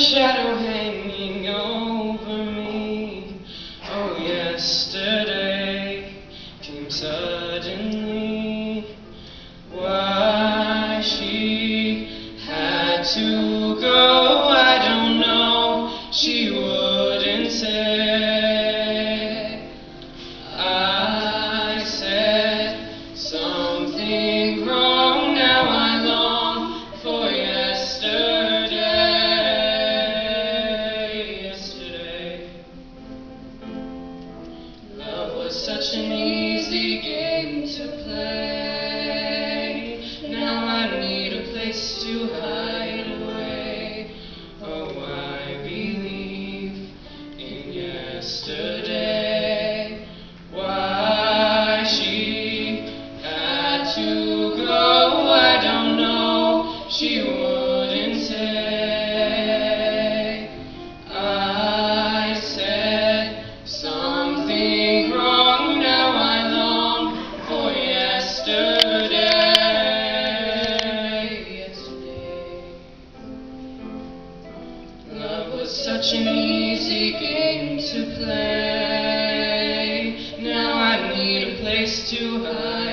shadow hanging over me. Oh, yesterday came suddenly. Why she had to go, I don't know. She wouldn't say. I said something wrong. Now I long for yesterday. Love was such an easy game to play. Now I need a place to hide away. Oh, I believe in yesterday. Why she had to go, I don't know. She wouldn't say. I said something wrong. Now I long for yesterday. Love was such an easy game to play. Now I need a place to hide.